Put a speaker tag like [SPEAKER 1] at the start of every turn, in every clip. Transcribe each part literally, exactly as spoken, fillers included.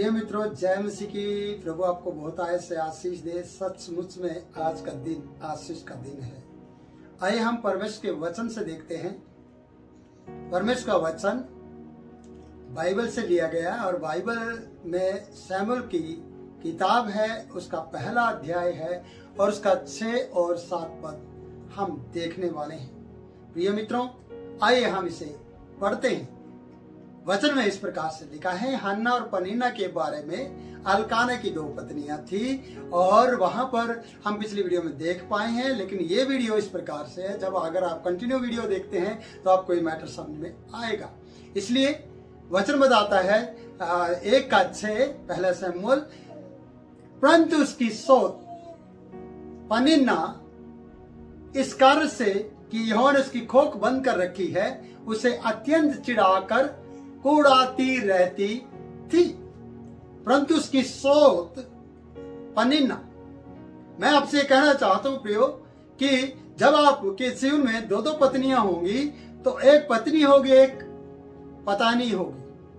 [SPEAKER 1] प्रिय मित्रों, जय मसीह की। प्रभु आपको बहुत आय से आशीष दे। सचमुच में आज का दिन आशीष का दिन है। आइए हम परमेश्वर के वचन से देखते हैं। परमेश्वर का वचन बाइबल से लिया गया और बाइबल में शमूएल की किताब है, उसका पहला अध्याय है और उसका छह और सात पद हम देखने वाले हैं। प्रिय मित्रों, आइए हम इसे पढ़ते हैं। वचन में इस प्रकार से लिखा है, हन्ना और पनीना के बारे में अल्काना की दो पत्नियां थी और वहां पर हम पिछली वीडियो में देख पाए हैं। लेकिन ये वीडियो इस प्रकार से है, जब अगर आप कंटिन्यू वीडियो देखते हैं तो आपको ये मैटर समझ में आएगा। इसलिए वचन बताता है एक का छह, पहला शमूएल, परंतु उसकी सोच पनीना इस कार्य से कि यहोवा ने उसकी खोक बंद कर रखी है, उसे अत्यंत चिढ़ाकर कुड़ाती रहती थी। परंतु उसकी सोच पनीना, मैं आपसे कहना चाहता हूं प्रियो कि जब आपके जीवन में दो दो पत्नियां होंगी तो एक पत्नी होगी, एक पत्नी होगी।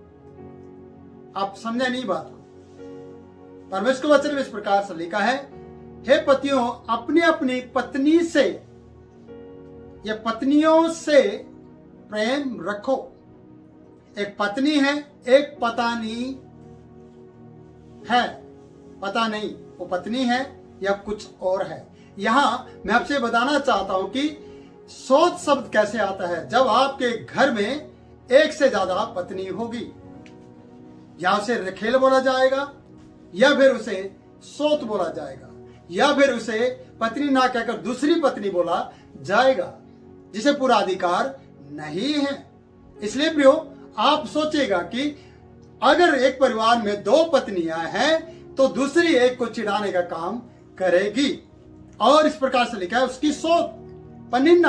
[SPEAKER 1] आप समझे नहीं बात को। परमेश्वर के वचन में इस प्रकार से लिखा है, हे पतियों, अपनी अपनी पत्नी से या पत्नियों से प्रेम रखो। एक पत्नी है, एक पत्नी है। पता नहीं वो पत्नी है या कुछ और है। यहां मैं आपसे बताना चाहता हूं कि सोच शब्द कैसे आता है। जब आपके घर में एक से ज्यादा पत्नी होगी, या उसे रखेल बोला जाएगा या फिर उसे सोत बोला जाएगा या फिर उसे पत्नी ना कहकर दूसरी पत्नी बोला जाएगा, जिसे पूरा अधिकार नहीं है। इसलिए प्रियो, आप सोचेगा कि अगर एक परिवार में दो पत्नियां हैं तो दूसरी एक को चिढ़ाने का काम करेगी। और इस प्रकार से लिखा है, उसकी सोच पनीना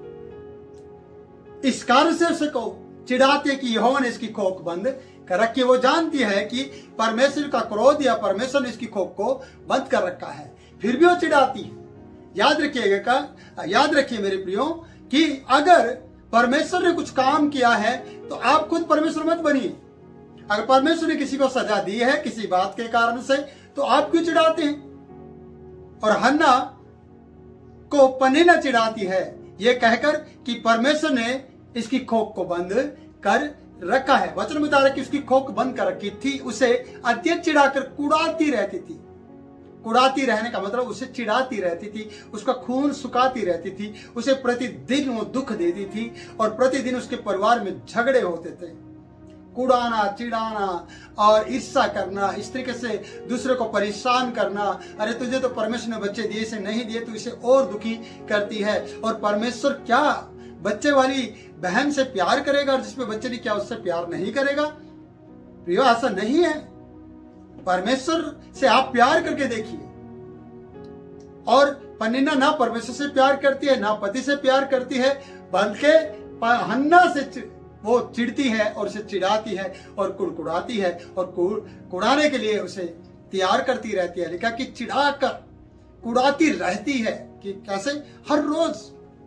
[SPEAKER 1] इस कार्य से उसे को चिढ़ाती है कि यहोवा ने इसकी खोक बंद कर रखी है। वो जानती है कि परमेश्वर का क्रोध या परमेश्वर ने इसकी खोक को बंद कर रखा है, फिर भी वो चिढ़ाती है। याद रखिएगा का याद रखिए मेरे प्रियो कि अगर परमेश्वर ने कुछ काम किया है तो आप खुद परमेश्वर मत बनिए। अगर परमेश्वर ने किसी को सजा दी है किसी बात के कारण से तो आप क्यों चिढ़ाते हैं। और हन्ना को पनीना चिढ़ाती है ये कहकर कि परमेश्वर ने इसकी खोक को बंद कर रखा है। वचन बता रहा कि उसकी खोक बंद कर रखी थी, उसे अत्यंत चिढ़ाकर कुड़ाती रहती थी। कुड़ाती रहने का मतलब उसे चिढ़ाती रहती थी, उसका खून सुखाती रहती थी, उसे प्रतिदिन वो दुख देती थी और प्रतिदिन उसके परिवार में झगड़े होते थे। कुड़ाना, चिढ़ाना और ईर्ष्या करना, इस तरीके से दूसरे को परेशान करना। अरे तुझे तो परमेश्वर ने बच्चे दिए, इसे नहीं दिए, तो इसे और दुखी करती है। और परमेश्वर क्या बच्चे वाली बहन से प्यार करेगा और जिसमें बच्चे नहीं, क्या उससे प्यार नहीं करेगा? प्रियो, ऐसा नहीं है। परमेश्वर से आप प्यार करके देखिए। और पनीना ना परमेश्वर से प्यार करती है, ना पति से प्यार करती है, बल्कि हन्ना से वो चिढ़ती है और उसे चिढ़ाती है और कुड़कुड़ाती है और कुड़ाने के लिए उसे तैयार करती रहती है। लिखा कि चिढ़ाकर कुड़ाती रहती है। कि कैसे? हर रोज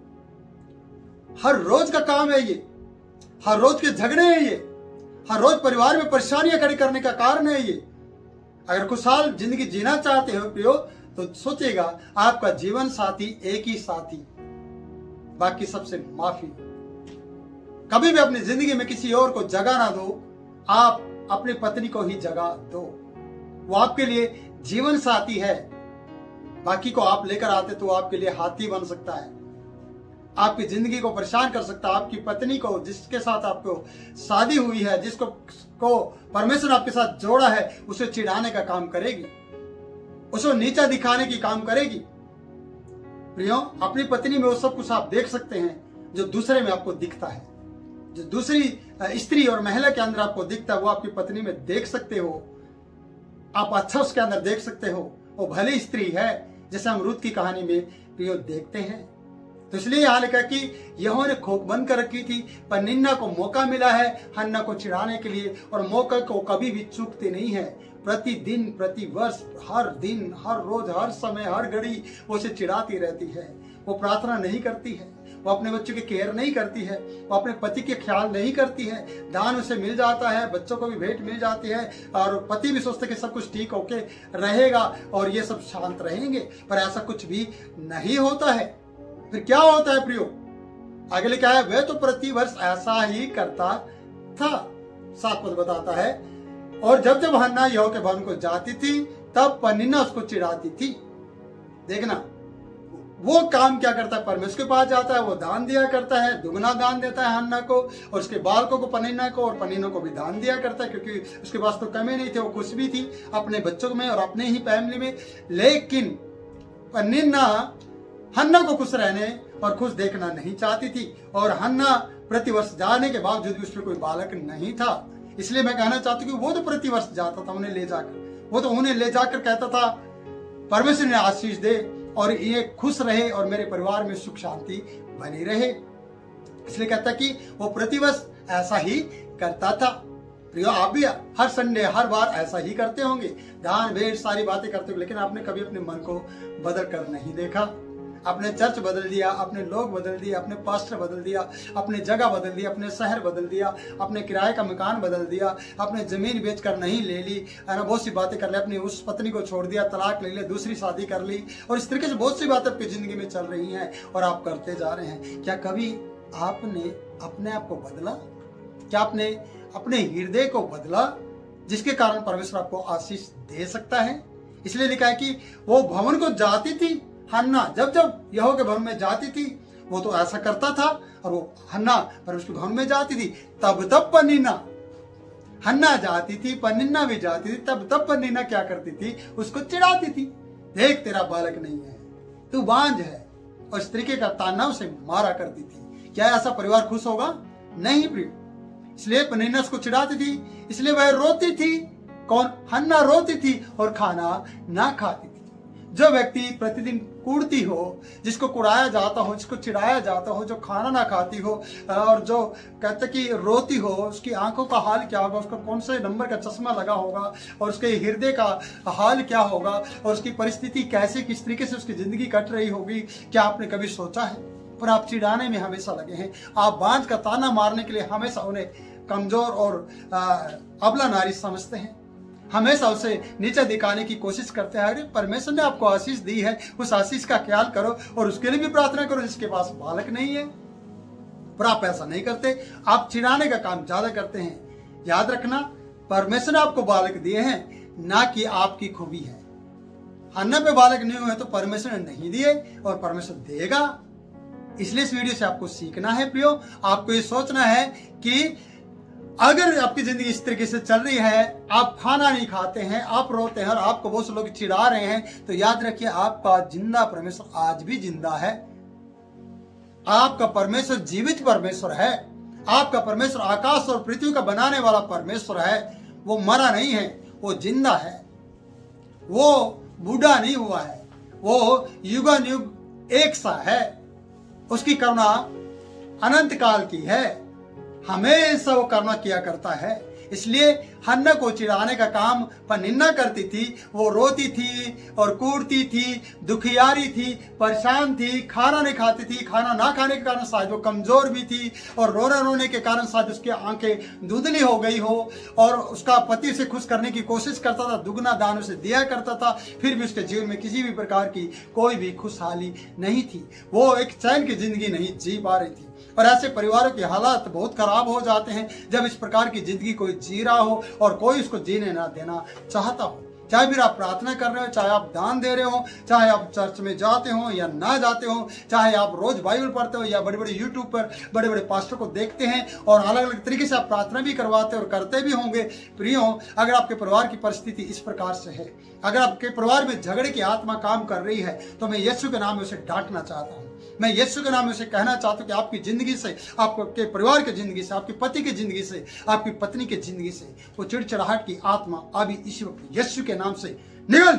[SPEAKER 1] हर रोज का काम है ये, हर रोज के झगड़े हैं ये, हर रोज परिवार में परेशानियां खड़ी करने का कारण है ये। अगर खुशहाल जिंदगी जीना चाहते हो प्रियो तो सोचेगा आपका जीवन साथी एक ही साथी, बाकी सबसे माफी। कभी भी अपनी जिंदगी में किसी और को जगह ना दो, आप अपनी पत्नी को ही जगह दो। वो आपके लिए जीवन साथी है। बाकी को आप लेकर आते तो आपके लिए हाथी बन सकता है, आपकी जिंदगी को परेशान कर सकता है। आपकी पत्नी को, जिसके साथ आपको शादी हुई है, जिसको को परमेश्वर आपके साथ जोड़ा है, उसे चिढ़ाने का काम करेगी, उसे नीचा दिखाने की काम करेगी। प्रियो, अपनी पत्नी में वो सब कुछ आप देख सकते हैं जो दूसरे में आपको दिखता है। जो दूसरी स्त्री और महिला के अंदर आपको दिखता है वो आपकी पत्नी में देख सकते हो। आप अच्छा उसके अंदर देख सकते हो। वो भली स्त्री है, जैसे हम रूत की कहानी में प्रियो देखते हैं। तो इसलिए यहां लिखा कि यहोवा ने खोक बंद कर रखी थी। पनीना को मौका मिला है हन्ना को चिढ़ाने के लिए, और मौका को कभी भी चूकते नहीं है। प्रतिदिन, प्रति वर्ष, हर दिन, हर रोज, हर समय, हर घड़ी वो उसे चिढ़ाती रहती है। वो प्रार्थना नहीं करती है, वो अपने बच्चों की केयर नहीं करती है, वो अपने पति के ख्याल नहीं करती है, दान उसे मिल जाता है, बच्चों को भी भेंट मिल जाती है और पति भी सोचते कि सब कुछ ठीक होके रहेगा और ये सब शांत रहेंगे, पर ऐसा कुछ भी नहीं होता है। फिर क्या होता है प्रियो? आगे लिखा है, वह तो प्रतिवर्ष ऐसा ही करता था। सात पद बताता है, और जब जब हन्ना यहोवा के भवन को जाती थी तब पनिन्ना उसको चिढ़ाती थी। देखना, वो काम क्या करता है, परमेश्वर के पास जाता है, वो दान दिया करता है, दुगना दान देता है हन्ना को और उसके बालकों को, पनिन्ना को, और पनिन्ना को भी दान दिया करता है, क्योंकि उसके पास तो कमी नहीं थी, वो खुश भी थी अपने बच्चों में और अपने ही फैमिली में। लेकिन पनिन्ना हन्ना को खुश रहने और खुश देखना नहीं चाहती थी, और हन्ना प्रतिवर्ष जाने के बावजूद भी उसमें कोई बालक नहीं था। इसलिए मैं कहना चाहती हूँ कि वो तो प्रतिवर्ष जाता था उन्हें ले जाकर, वो तो उन्हें ले जाकर कहता था परमेश्वर ने आशीष दे और ये खुश रहे और मेरे परिवार में सुख शांति बनी रहे। इसलिए कहता कि वो प्रतिवर्ष ऐसा ही करता था। प्रियो, आप भी हर संडे हर बार ऐसा ही करते होंगे, दान भेंट सारी बातें करते होंगे, लेकिन आपने कभी अपने मन को बदल कर नहीं देखा। अपने चर्च बदल दिया, अपने लोग बदल दिए, अपने पास्टर बदल दिया, अपने जगह बदल दिया, अपने शहर बदल दिया, अपने किराए का मकान बदल दिया, अपने जमीन बेचकर नहीं ले ली, है ना, बहुत सी बातें कर ली, अपनी उस पत्नी को छोड़ दिया, तलाक ले ली, दूसरी शादी कर ली, और इस तरीके से बहुत सी बातें आपकी जिंदगी में चल रही हैं और आप करते जा रहे हैं। क्या कभी आपने अपने आप को बदला? क्या आपने अपने हृदय को बदला जिसके कारण परमेश्वर आपको आशीष दे सकता है? इसलिए लिखा है कि वो भवन को जाती थी, हन्ना जब जब यहोवा के भवन में जाती थी वो तो ऐसा करता था, और वो हन्ना परमेश्वर के भवन में जाती थी तब तब पनिन्ना, हन्ना जाती थी, पनिन्ना भी जाती थी, तब तब पनिन्ना क्या करती थी, उसको चिढ़ाती थी, देख तेरा बालक नहीं है, तू बांझ है, और इस तरीके का ताना उसे मारा करती थी। क्या ऐसा परिवार खुश होगा? नहीं प्रिय। इसलिए पनिन्ना उसको चिढ़ाती थी, इसलिए वह रोती थी। कौन? हन्ना रोती थी और खाना ना खाती थी। जो व्यक्ति प्रतिदिन कूड़ती हो, जिसको कुड़ाया जाता हो, जिसको चिढ़ाया जाता हो, जो खाना ना खाती हो और जो कहते कि रोती हो, उसकी आंखों का हाल क्या होगा, उसको कौन से नंबर का चश्मा लगा होगा, और उसके हृदय का हाल क्या होगा, और उसकी परिस्थिति कैसे किस तरीके से उसकी जिंदगी कट रही होगी, क्या आपने कभी सोचा है? पर आप चिढ़ाने में हमेशा लगे हैं, आप बांझ का ताना मारने के लिए हमेशा उन्हें कमजोर और अबला नारी समझते हैं, हमेशा उसे नीचे दिखाने की कोशिश करते हैं। अरे परमेश्वर ने आपको आशीष दी है, उस आशीष का ख्याल करो और उसके लिए भी प्रार्थना करो जिसके पास बालक नहीं है। पर आप ऐसा नहीं करते, आप चिढ़ाने का काम ज्यादा करते हैं। याद रखना, परमेश्वर ने आपको बालक दिए हैं, ना कि आपकी खूबी है। हन्ना पे बालक नहीं हुए तो परमेश्वर ने नहीं दिए और परमेश्वर देगा। इसलिए इस वीडियो से आपको सीखना है प्रियो, आपको ये सोचना है कि अगर आपकी जिंदगी इस तरीके से चल रही है, आप खाना नहीं खाते हैं, आप रोते हैं और आपको बहुत से लोग चिढ़ा रहे हैं, तो याद रखिए आपका जिंदा परमेश्वर आज भी जिंदा है। आपका परमेश्वर जीवित परमेश्वर है। आपका परमेश्वर आकाश और पृथ्वी का बनाने वाला परमेश्वर है। वो मरा नहीं है, वो जिंदा है, वो बूढ़ा नहीं हुआ है, वो युगानुयुग एक सा है, उसकी करुणा अनंत काल की है, हमेशा वो करुणा किया करता है। इसलिए हन्ना को चिढ़ाने का काम पनिन्ना करती थी। वो रोती थी और कूदती थी, दुखियारी थी, परेशान थी, खाना नहीं खाती थी। खाना ना खाने के कारण शायद वो कमजोर भी थी और रोने रोने के कारण शायद उसकी आंखें धुंधली हो गई हो, और उसका पति से खुश करने की कोशिश करता था, दुगना दान उसे दिया करता था, फिर भी उसके जीवन में किसी भी प्रकार की कोई भी खुशहाली नहीं थी। वो एक चैन की जिंदगी नहीं जी पा रही थी। और ऐसे परिवारों के हालात बहुत खराब हो जाते हैं जब इस प्रकार की जिंदगी कोई जी रहा हो और कोई उसको जीने ना देना चाहता हो। चाहे फिर आप प्रार्थना कर रहे हो, चाहे आप दान दे रहे हो, चाहे आप चर्च में जाते हो या ना जाते हो, चाहे आप रोज बाइबल पढ़ते हो या बड़े बड़े यूट्यूब पर बड़े बड़े पास्टर को देखते हैं और अलग अलग तरीके से आप प्रार्थना भी करवाते और करते भी होंगे। प्रियो, अगर आपके परिवार की परिस्थिति इस प्रकार से है, अगर आपके परिवार में झगड़े की आत्मा काम कर रही है, तो मैं यीशु के नाम में उसे डांटना चाहता हूँ। मैं यीशु के नाम में उसे कहना चाहता हूँ कि आपकी जिंदगी से, आपके परिवार की जिंदगी से, आपके पति की जिंदगी से, आपकी पत्नी की जिंदगी से वो चिड़चिड़ाहट की आत्मा अभी इस वक्त यीशु के नाम से निकल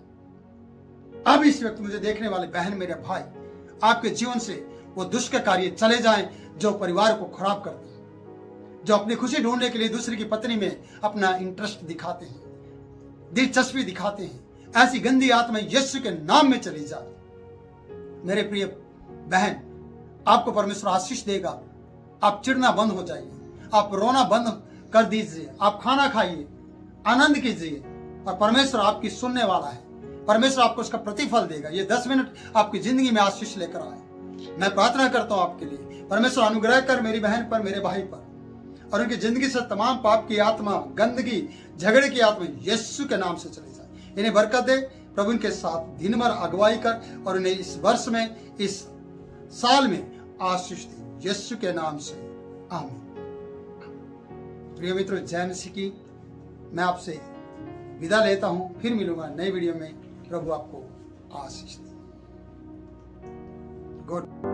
[SPEAKER 1] जाए। अब इस वक्त मुझे देखने वाले बहन, मेरे भाई, आपके जीवन से वो दुष्ट कार्य चले जाएं जो परिवार को खराब करते हैं, जो अपनी खुशी ढूंढने के लिए दूसरे की पत्नी में अपना इंटरेस्ट दिखाते हैं, दिलचस्पी दिखाते हैं। ऐसी गंदी आत्मा यीशु के नाम में चली जाए। मेरे प्रिय बहन, आपको परमेश्वर आशीष देगा। आप चिढ़ना बंद हो जाइए, आप रोना बंद कर दीजिए, आप खाना खाइए, आनंद कीजिए, और परमेश्वर आपकी सुनने वाला है। परमेश्वर आपको उसका प्रतिफल देगा। ये दस मिनट आपकी जिंदगी में आशीष लेकर आए। मैं प्रार्थना करता हूं आपके लिए, परमेश्वर अनुग्रह कर मेरी बहन पर, मेरे भाई पर, और उनकी जिंदगी से तमाम पाप की आत्मा, गंदगी, झगड़े की आत्मा यीशु के नाम से चले जाए। इन्हें बरकत दे प्रभु, इनके साथ दिन भर अगुवाई कर, और इन्हें इस वर्ष में, इस साल में आशीष दे, यीशु के नाम से आमीन। प्रिय मित्रों, जय मसीह की। मैं आपसे विदा लेता हूं, फिर मिलूंगा नई वीडियो में। प्रभु आपको आशीष दे। गुड।